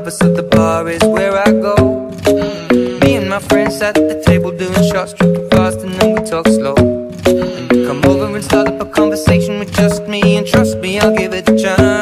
of us, so the bar is where I go. Me and my friends sat at the table doing shots, drinking fast, and then we talk slow. And you come over and start up a conversation with just me, and trust me, I'll give it a chance.